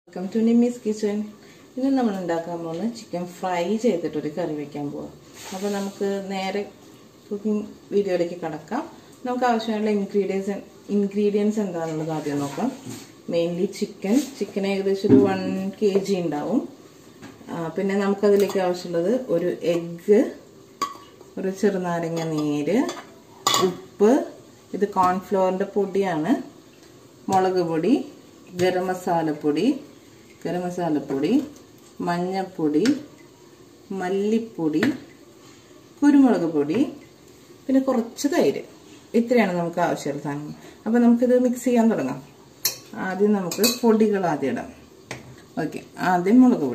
Welcome to Nimmi's kitchen. ഇന്ന് നമ്മൾ ഉണ്ടാക്കാൻ പോകുന്ന ചിക്കൻ ഫ്രൈ ചെയ്തിട്ടൊരു കറി വയ്ക്കാൻ പോവാം. അപ്പോൾ നമുക്ക് നേരെ കുക്കിംഗ് വീഡിയോയിലേക്ക് കടക്കാം. നമുക്ക് ആവശ്യമുള്ള ഇൻഗ്രീഡിയൻസ് എന്താണെന്നുള്ളത് ആദ്യം നോക്കാം. മെയിൻലി ചിക്കൻ ഏകദേശം ഒരു 1 kg ഉണ്ടാവും. പിന്നെ നമുക്കതിലേക്ക് ആവശ്യമുള്ളത് ഒരു എഗ്ഗ്, ഒരു ചെറുനാരങ്ങ നീര്, ഉപ്പ്, ഇത് കോൺഫ്ലവറിൻ്റെ പൊടിയാണ്, മുളക് പൊടി, ഗരം മസാലപ്പൊടി, മഞ്ഞൾപ്പൊടി, മല്ലിപ്പൊടി, കുരുമുളക് പൊടി, പിന്നെ കുറച്ച് തൈര്. ഇത്രയാണ് നമുക്ക് ആവശ്യമുള്ള സാധനങ്ങൾ. അപ്പോൾ നമുക്കിത് മിക്സ് ചെയ്യാൻ തുടങ്ങാം. ആദ്യം നമുക്ക് പൊടികൾ ആദ്യം ഇടാം. ഓക്കെ, ആദ്യം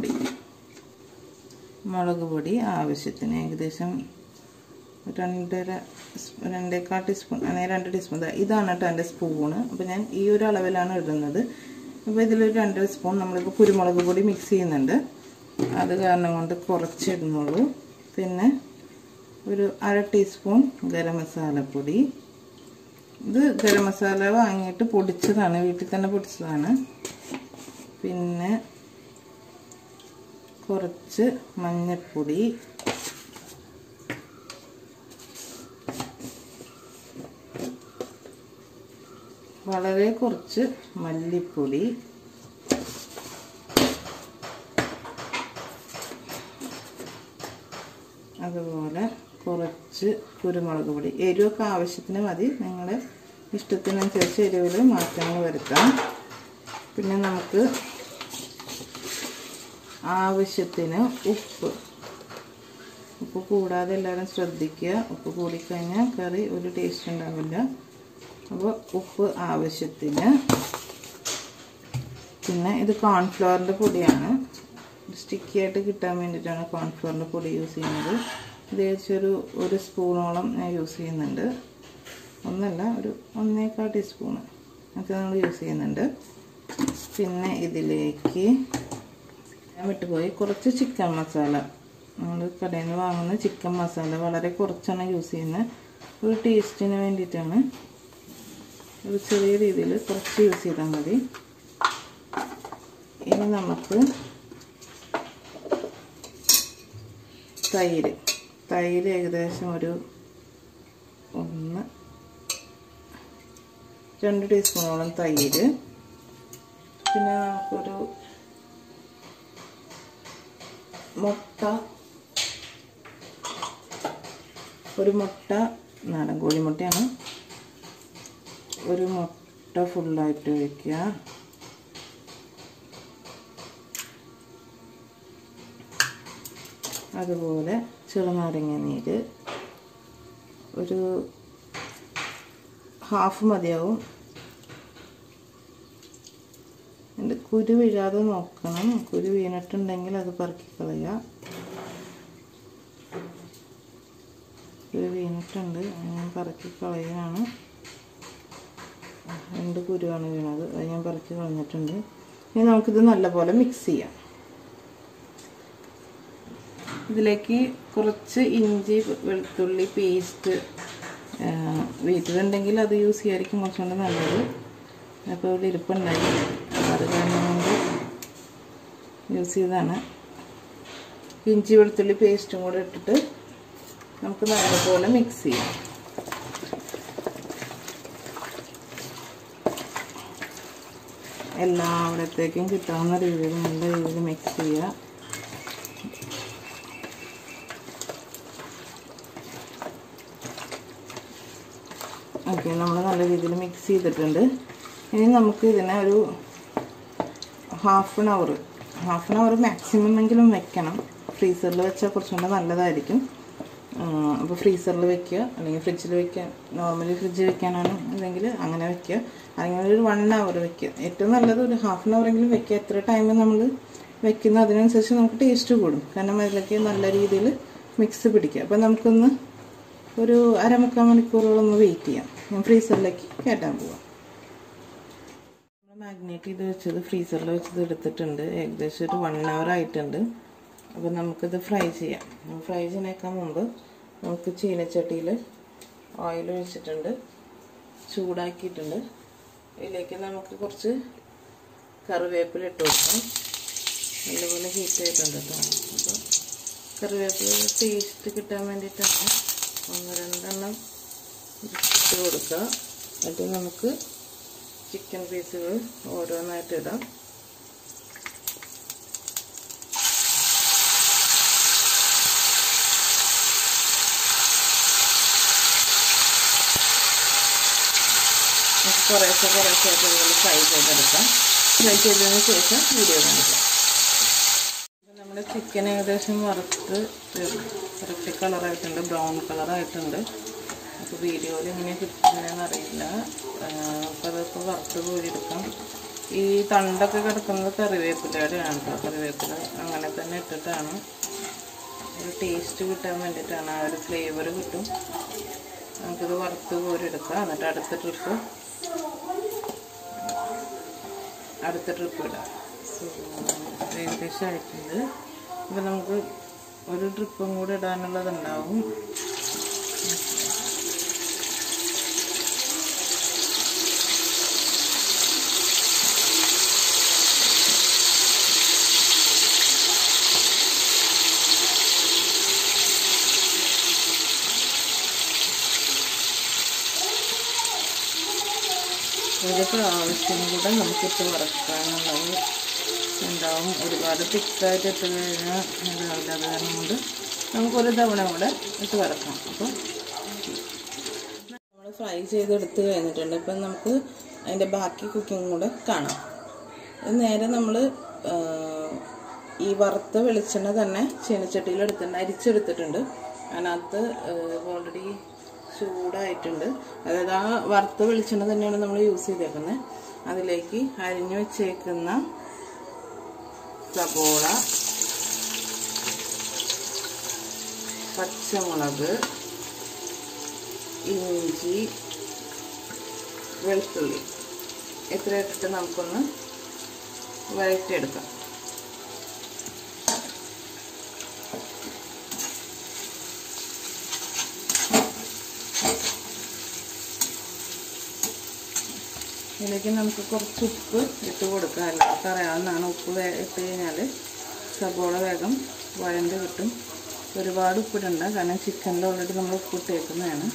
മുളക് പൊടി ആവശ്യത്തിന് ഏകദേശം 2.25 ടീസ്പൂൺ അല്ലെങ്കിൽ 2 ടീസ്പൂൺ. ഇതാണ് കേട്ടോ എൻ്റെ സ്പൂണ്. അപ്പോൾ ഞാൻ ഈ ഒരു അളവിലാണ് ഇടുന്നത്. അപ്പോൾ ഇതിലൊരു 2 സ്പൂൺ നമ്മളിപ്പോൾ കുരുമുളക് പൊടി മിക്സ് ചെയ്യുന്നുണ്ട്. അത് കാരണം കൊണ്ട് കുറച്ച് ഇടുന്നുള്ളൂ. പിന്നെ ഒരു 1/2 ടീസ്പൂൺ ഗരം മസാലപ്പൊടി. ഇത് ഗരം മസാല വാങ്ങിയിട്ട് പൊടിച്ചതാണ്, വീട്ടിൽ തന്നെ പൊടിച്ചതാണ്. പിന്നെ കുറച്ച് മഞ്ഞൾപ്പൊടി, വളരെ കുറച്ച് മല്ലിപ്പൊടി, അതുപോലെ കുറച്ച് കുരുമുളക് പൊടി. എരിവൊക്കെ ആവശ്യത്തിന് മതി, നിങ്ങളുടെ ഇഷ്ടത്തിനനുസരിച്ച് എരിവിൽ മാറ്റങ്ങൾ വരുത്താം. പിന്നെ നമുക്ക് ആവശ്യത്തിന് ഉപ്പ് കൂടാതെ എല്ലാവരും ശ്രദ്ധിക്കുക. ഉപ്പ് കൂടിക്കഴിഞ്ഞാൽ കറി ഒരു ടേസ്റ്റ് ഉണ്ടാവില്ല. അപ്പോൾ ഉപ്പ് ആവശ്യത്തിന്. പിന്നെ ഇത് കോൺഫ്ലവറിൻ്റെ പൊടിയാണ്, സ്റ്റിക്കി ആയിട്ട് കിട്ടാൻ വേണ്ടിയിട്ടാണ് കോൺഫ്ലവറിൻ്റെ പൊടി യൂസ് ചെയ്യുന്നത്. ഇത് ഏകദേശം ഒരു സ്പൂണോളം ഞാൻ യൂസ് ചെയ്യുന്നുണ്ട്. ഒന്നല്ല, ഒരു 1.25 ടീസ്പൂണ് ഒക്കെ നമ്മൾ യൂസ് ചെയ്യുന്നുണ്ട്. പിന്നെ ഇതിലേക്ക് ഞാൻ വിട്ടുപോയി കുറച്ച് ചിക്കൻ മസാല. നമ്മൾ കടയിൽ നിന്ന് വാങ്ങുന്ന ചിക്കൻ മസാല വളരെ കുറച്ചാണ് യൂസ് ചെയ്യുന്നത്. ഒരു ടേസ്റ്റിന് വേണ്ടിയിട്ടാണ്. ഒരു ചെറിയ രീതിയിൽ കുറച്ച് യൂസ് ചെയ്താൽ മതി. ഇനി നമുക്ക് തൈര് ഏകദേശം ഒരു 2 ടീസ്പൂണോളം തൈര്. പിന്നെ നമുക്കൊരു ഒരു മുട്ട, നാടൻ കോഴിമുട്ടയാണ്. ഒരു മുട്ട ഫുള്ളായിട്ട് ഒഴിക്കുക. അതുപോലെ ചെറുനാരങ്ങ നീര് ഒരു 1/2 മതിയാവും. എൻ്റെ കുരു വീഴാതെ നോക്കണം. കുരു വീണിട്ടുണ്ടെങ്കിൽ അത് പറക്കി കളയുക. കുരു വീണിട്ടുണ്ട്, ഞാൻ പറക്കി കളയുകയാണ്. 2 കുരുവാണ് വീണത്, അത് ഞാൻ പറക്കി കളഞ്ഞിട്ടുണ്ട്. ഇനി നമുക്കിത് നല്ലപോലെ മിക്സ് ചെയ്യാം. ഇതിലേക്ക് കുറച്ച് ഇഞ്ചി വെളുത്തുള്ളി പേസ്റ്റ് വീട്ടിലുണ്ടെങ്കിൽ അത് യൂസ് ചെയ്യായിരിക്കും കുറച്ചുകൂടെ നല്ലത്. അപ്പോൾ ഇവിടെ ഇരിപ്പുണ്ടായി, അത് കാരണം കൊണ്ട് യൂസ് ചെയ്തതാണ്. ഇഞ്ചി വെളുത്തുള്ളി പേസ്റ്റും കൂടെ ഇട്ടിട്ട് നമുക്ക് നല്ലപോലെ മിക്സ് ചെയ്യാം. എല്ലായിടത്തേക്കും കിട്ടാവുന്ന രീതിയിൽ നല്ല രീതിയിൽ മിക്സ് ചെയ്യുക. ഓക്കെ, നമ്മൾ നല്ല രീതിയിൽ മിക്സ് ചെയ്തിട്ടുണ്ട്. ഇനി നമുക്ക് ഇതിനെ ഒരു ഹാഫ് ആൻ അവർ മാക്സിമം എങ്കിലും വെക്കണം. ഫ്രീസറിൽ വെച്ചാൽ കുറച്ചുകൂടെ നല്ലതായിരിക്കും. അപ്പോൾ ഫ്രീസറിൽ വെക്കുക, അല്ലെങ്കിൽ ഫ്രിഡ്ജിൽ വെക്കുക. നോർമലി ഫ്രിഡ്ജിൽ വെക്കാനാണ് അല്ലെങ്കിൽ അങ്ങനെ വെക്കുക, അല്ലെങ്കിൽ ഒരു 1 അവർ വെക്കുക. ഏറ്റവും നല്ലത് ഒരു ഹാഫ് ആൻ അവറെങ്കിലും വെക്കുക. എത്ര ടൈം നമ്മൾ വെക്കുന്ന അതിനനുസരിച്ച് നമുക്ക് ടേസ്റ്റ് കൂടും. കാരണം അതിലേക്ക് നല്ല രീതിയിൽ മിക്സ് പിടിക്കുക. അപ്പോൾ നമുക്കൊന്ന് ഒരു 1/2-3 മണിക്കൂറോളം ഒന്ന് വെയിറ്റ് ചെയ്യാം. ഞാൻ ഫ്രീസറിലേക്ക് കയറ്റാൻ പോവാം. നമ്മൾ മാഗ്നേറ്റ് ചെയ്ത് വെച്ചത് ഫ്രീസറിൽ വെച്ചത് എടുത്തിട്ടുണ്ട്. ഏകദേശം ഒരു 1 അവർ ആയിട്ടുണ്ട്. അപ്പോൾ നമുക്കിത് ഫ്രൈ ചെയ്യാം. ഫ്രൈ ചെയ്യാനേക്കാൾ മുമ്പ് നമുക്ക് ചീനച്ചട്ടിയിൽ ഓയിൽ ഒഴിച്ചിട്ടുണ്ട്, ചൂടാക്കിയിട്ടുണ്ട്. ഇതിലേക്ക് നമുക്ക് കുറച്ച് കറിവേപ്പില ഇട്ട് കൊടുക്കാം. നല്ലപോലെ ഹീറ്റ് ആയിട്ടുണ്ട് കേട്ടോ. അപ്പോൾ കറിവേപ്പില ടേസ്റ്റ് കിട്ടാൻ വേണ്ടിയിട്ടാണ് 1-2 എണ്ണം ഇട്ട് കൊടുക്കുക. എന്നിട്ട് നമുക്ക് ചിക്കൻ പീസുകൾ ഓരോന്നായിട്ട് ഇടാം. കുറേശ്ശെ ഇതുപോലെ ഫ്രൈ ചെയ്തെടുക്കാം. ഫ്രൈ ചെയ്തതിന് ശേഷം വീഡിയോ കാണിക്കാം. നമ്മുടെ ചിക്കൻ ഏകദേശം വറുത്ത് കറക്റ്റ് കളറായിട്ടുണ്ട്, ബ്രൗൺ കളറായിട്ടുണ്ട്. അപ്പോൾ വീഡിയോയിൽ എങ്ങനെ കിട്ടുന്നതെന്ന് അറിയില്ല. അപ്പോൾ അതൊക്കെ വറുത്ത് കോരിയെടുക്കാം. ഈ തണ്ടൊക്കെ കിടക്കുന്നത് കറിവേപ്പിലയുടെയാണ് കേട്ടോ. കറിവേപ്പില അങ്ങനെ തന്നെ ഇട്ടിട്ടാണ് ഒരു ടേസ്റ്റ് കിട്ടാൻ വേണ്ടിയിട്ടാണ്, ആ ഒരു ഫ്ലേവർ കിട്ടും. നമുക്കിത് വറുത്ത് കോരിയെടുക്കാം. എന്നിട്ട് അടുത്ത ട്രിപ്പ് ഇടാം. ഏകദേശം ആയിട്ടുണ്ട്. അപ്പോൾ നമുക്ക് ഒരു ട്രിപ്പും കൂടി ഇടാനുള്ളതുണ്ടാവും. ഒരു പ്രാവശ്യം കൂടെ നമുക്കിട്ട് വറക്കാനുള്ളത് ഉണ്ടാവും. ഒരുപാട് തിക്കായിട്ട് ഇട്ട് കഴിഞ്ഞാൽ ഇതാവില്ല. അത് കാരണം കൊണ്ട് നമുക്കൊരു തവണ കൂടെ ഇട്ട് വറക്കാം. അപ്പോൾ നമ്മൾ ഫ്രൈ ചെയ്തെടുത്ത് കഴിഞ്ഞിട്ടുണ്ട്. ഇപ്പം നമുക്ക് അതിൻ്റെ ബാക്കി കുക്കിംഗ് കൂടെ കാണാം. നേരെ നമ്മൾ ഈ വറുത്ത വെളിച്ചെണ്ണ തന്നെ ചീനച്ചട്ടിയിൽ അരിച്ചെടുത്തിട്ടുണ്ട്. അതിനകത്ത് ഓൾറെഡി ചൂടായിട്ടുണ്ട്. അതായത് ആ വറുത്ത വെളിച്ചെണ്ണ തന്നെയാണ് നമ്മൾ യൂസ് ചെയ്തേക്കുന്നത്. അതിലേക്ക് അരിഞ്ഞു വെച്ചേക്കുന്ന സബോള, പച്ചമുളക്, ഇഞ്ചി, വെളുത്തുള്ളി ഇത്ര ഇട്ടിട്ട് നമുക്കൊന്ന് വഴറ്റിയെടുക്കാം. ഇതിലേക്ക് നമുക്ക് കുറച്ച് ഉപ്പ് ഇട്ട് കൊടുക്കാം. എല്ലാവർക്കും അറിയാവുന്നതാണ്. ഉപ്പ് ഇട്ട് കഴിഞ്ഞാൽ സബോള വേഗം വഴണ്ട് കിട്ടും. ഒരുപാട് ഉപ്പിടണ്ട, കാരണം ചിക്കനിൽ ഓൾറെഡി നമ്മൾ ഉപ്പിട്ടേക്കുന്നതാണ്.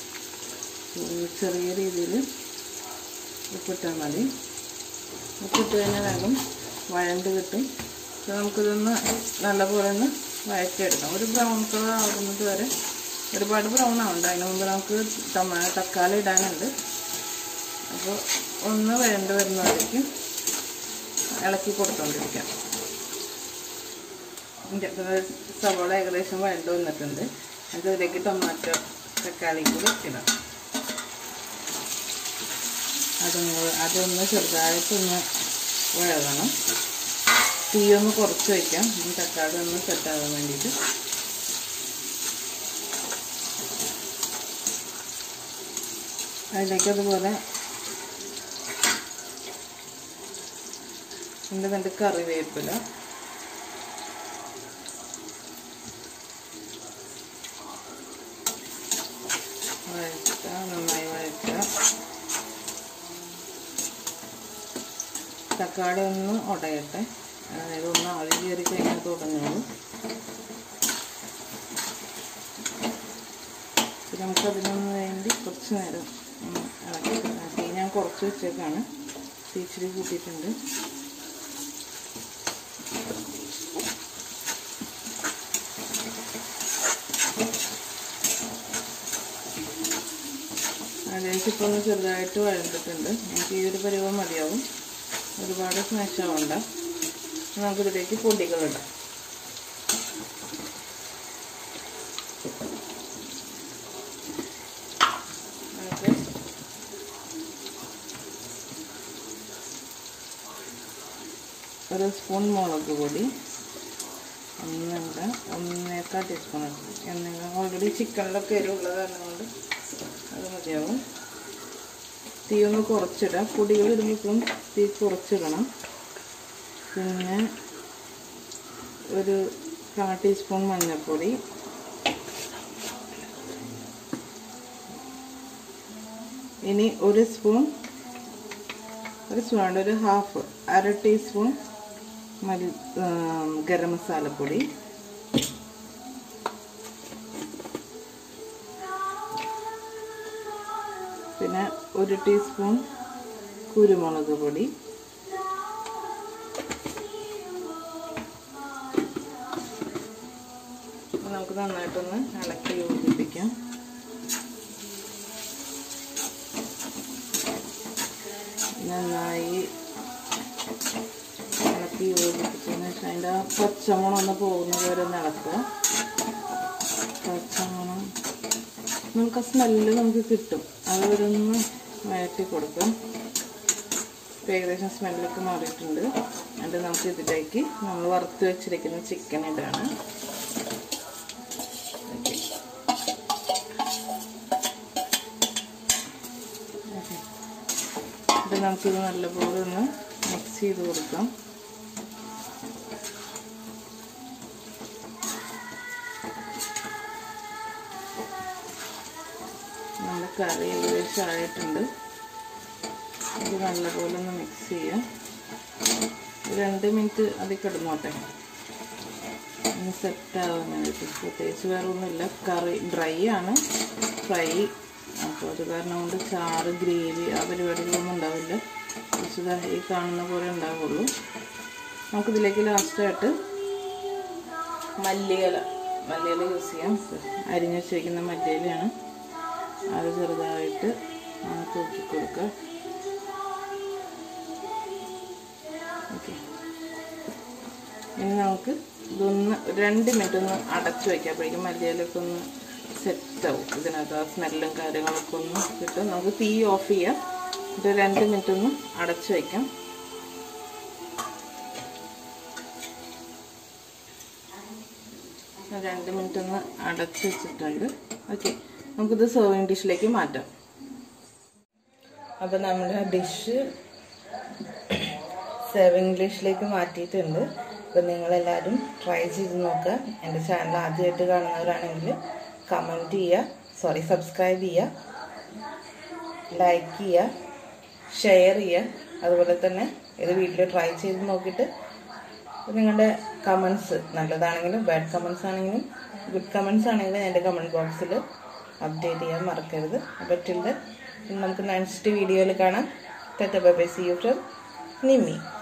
ചെറിയ രീതിയിൽ ഉപ്പിട്ടാൽ മതി. ഉപ്പിട്ട് കഴിഞ്ഞാൽ വേഗം വഴണ്ട് കിട്ടും. അപ്പോൾ നമുക്കിതൊന്ന് നല്ലപോലെ ഒന്ന് വഴറ്റിയെടുക്കാം. ഒരു ബ്രൗൺ കളർ ആകുന്നത് വരെ, ഒരുപാട് ബ്രൗൺ ആവണ്ട. അതിന് മുമ്പ് നമുക്ക് തക്കാളി ഇടാനുണ്ട്. അപ്പോൾ ഒന്ന് വഴണ്ട് വരുന്നവരേക്കും ഇളക്കി കൊടുത്തുകൊണ്ടിരിക്കാം. സവോള ഏകദേശം വഴണ്ട് വന്നിട്ടുണ്ട്. എന്നിട്ട് ഇതിലേക്ക് ടൊമാറ്റോ തക്കാളി കൂടി ഇടാം. അതൊന്ന് ചെറുതായിട്ടൊന്ന് വഴകണം. തീയൊന്ന് കുറച്ച് വയ്ക്കാം, തക്കാളി ഒന്ന് സെറ്റാകാൻ വേണ്ടിയിട്ട്. അതിലേക്ക് അതുപോലെ രണ്ട് കറിവേപ്പില, നന്നായി വഴറ്റുക. തക്കാളി ഒന്ന് ഉടയട്ടെ. അതായത് ഒന്ന് ആവി കയറി കഴിഞ്ഞാൽ തുടങ്ങുള്ളൂ. നമുക്കതിനൊന്ന് വേണ്ടി കുറച്ച് നേരം ഇളക്കി ഞാൻ കുറച്ച് വെച്ചേക്കാണ്. ഇച്ചിരി കൂട്ടിയിട്ടുണ്ട്. അതിലേക്ക് ഇപ്പോൾ ഒന്ന് ചെറുതായിട്ട് വഴണ്ടിട്ടുണ്ട്. നമുക്ക് ഈ ഒരു പരിവം മതിയാവും, ഒരുപാട് സ്മാഷ് ആവണ്ട. നമുക്കിതിലേക്ക് പൊടികളിടാം. നമുക്ക് ഒരു സ്പൂൺ മുളക് പൊടി, 1.25 ടീസ്പൂൺ എന്നിവ. ഓൾറെഡി ചിക്കനിലൊക്കെ എരിവുള്ളത് കാരണം കൊണ്ട് അത് മതിയാവും. തീ ഒന്ന് കുറച്ചിടാം. പൊടികൾ ഇടുമ്പോൾ തീ കുറച്ചിടണം. പിന്നെ ഒരു 1/4 ടീസ്പൂൺ മഞ്ഞൾപ്പൊടി, ഇനി 1 സ്പൂൺ ഒരു സ്പൂൺ ഒരു ഹാഫ് അര ടീസ്പൂൺ ഗരം മസാലപ്പൊടി, പിന്നെ 1 ടീസ്പൂൺ കുരുമുളക് പൊടി, നമുക്ക് നന്നായിട്ടൊന്ന് ഇളക്കി യോജിപ്പിക്കാം. നന്നായി ഇളക്കി യോജിപ്പിച്ചതിന് ശേഷം അതിൻ്റെ പച്ചമണം ഒന്ന് പോകുന്നത് വരെ ഒന്ന് ഇളക്കുക. പച്ചമണം നമുക്ക് ആ സ്മെല്ല് നമുക്ക് കിട്ടും, അത് വരെ ഒന്ന് വഴറ്റി കൊടുക്കാം. ഏകദേശം സ്മെല്ലൊക്കെ മാറിയിട്ടുണ്ട്. എന്നിട്ട് നമുക്ക് ഇതിലേക്ക് നമ്മൾ വറുത്ത് വെച്ചിരിക്കുന്ന ചിക്കൻ ഇടാണ്. എന്നിട്ട് നമുക്കിത് നല്ലപോലെ ഒന്ന് മിക്സ് ചെയ്ത് കൊടുക്കാം. നമ്മുടെ കറി ഏകദേശം ആയിട്ടുണ്ട്. ഇത് നല്ലപോലെ ഒന്ന് മിക്സ് ചെയ്യാം. 2 മിനിറ്റ് അതിൽ കിടന്നോട്ടെ, ഒന്ന് സെറ്റാവാൻ വേണ്ടിയിട്ട്. പ്രത്യേകിച്ച് വേറെ ഒന്നുമില്ല, കറി ഡ്രൈ ആണ്, ഫ്രൈ. അപ്പോൾ അത് കാരണം കൊണ്ട് ചാറ് ഗ്രേവി ആ പരിപാടികളൊന്നും ഉണ്ടാവില്ല. കുറച്ച് ഈ കാണുന്ന പോലെ ഉണ്ടാവുള്ളൂ. നമുക്കിതിലേക്ക് ലാസ്റ്റായിട്ട് മല്ലിയില യൂസ് ചെയ്യാം. അരിഞ്ഞ് വെച്ചിരിക്കുന്ന മല്ലിയിലയാണ്, അത് ചെറുതായിട്ട് തൂക്കി കൊടുക്കുക. ഓക്കെ, ഇനി നമുക്ക് ഇതൊന്ന് 2 മിനിറ്റ് ഒന്ന് അടച്ചു വയ്ക്കാം. അപ്പോഴേക്കും മല്ലിയിലൊക്കെ ഒന്ന് സെറ്റാവും. ഇതിനകത്ത് ആ സ്മെല്ലും കാര്യങ്ങളൊക്കെ ഒന്ന് കിട്ടും. നമുക്ക് തീ ഓഫ് ചെയ്യാം. ഇത് 2 മിനിറ്റ് ഒന്ന് അടച്ചു വയ്ക്കാം. രണ്ട് മിനിറ്റ് ഒന്ന് അടച്ചു വെച്ചിട്ടുണ്ട്. ഓക്കെ, നമുക്കിത് സെർവിങ് ഡിഷിലേക്ക് മാറ്റാം. അപ്പോൾ നമ്മുടെ ഡിഷ് സെർവിങ് ഡിഷിലേക്ക് മാറ്റിയിട്ടുണ്ട്. അപ്പോൾ നിങ്ങളെല്ലാവരും ട്രൈ ചെയ്ത് നോക്കുക. എൻ്റെ ചാനൽ ആദ്യമായിട്ട് കാണുന്നവരാണെങ്കിൽ സബ്സ്ക്രൈബ് ചെയ്യുക, ലൈക്ക് ചെയ്യുക, ഷെയർ ചെയ്യുക. അതുപോലെ തന്നെ ഇത് വീട്ടിൽ ട്രൈ ചെയ്ത് നോക്കിയിട്ട് നിങ്ങളുടെ കമൻസ്, നല്ലതാണെങ്കിലും ബാഡ് കമൻസ് ആണെങ്കിലും ഗുഡ് കമൻസ് ആണെങ്കിലും എൻ്റെ കമൻറ്റ് ബോക്സിൽ അപ്ഡേറ്റ് ചെയ്യാൻ മറക്കരുത്. അപ്പോൾ നമുക്ക് നെക്സ്റ്റ് വീഡിയോയിൽ കാണാം. Tata bye bye, see you from Nimmi.